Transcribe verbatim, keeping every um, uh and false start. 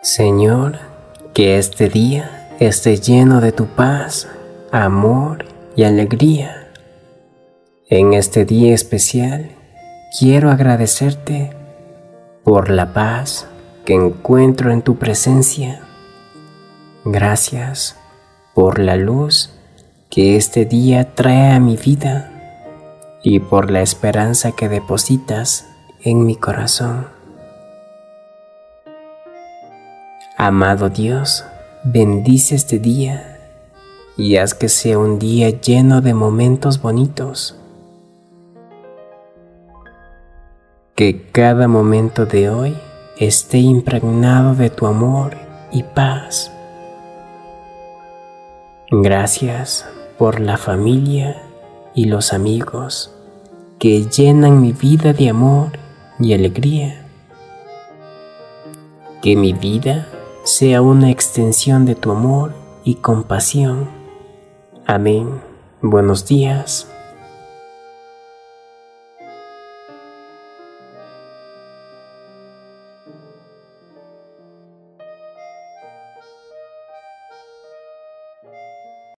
Señor, que este día esté lleno de tu paz, amor y alegría. En este día especial, quiero agradecerte por la paz que encuentro en tu presencia. Gracias por la luz que este día trae a mi vida y por la esperanza que depositas en mi corazón. Amado Dios, bendice este día y haz que sea un día lleno de momentos bonitos. Que cada momento de hoy esté impregnado de tu amor y paz. Gracias por la familia y los amigos que llenan mi vida de amor y alegría. Que mi vida sea una extensión de tu amor y compasión. Amén. Buenos días.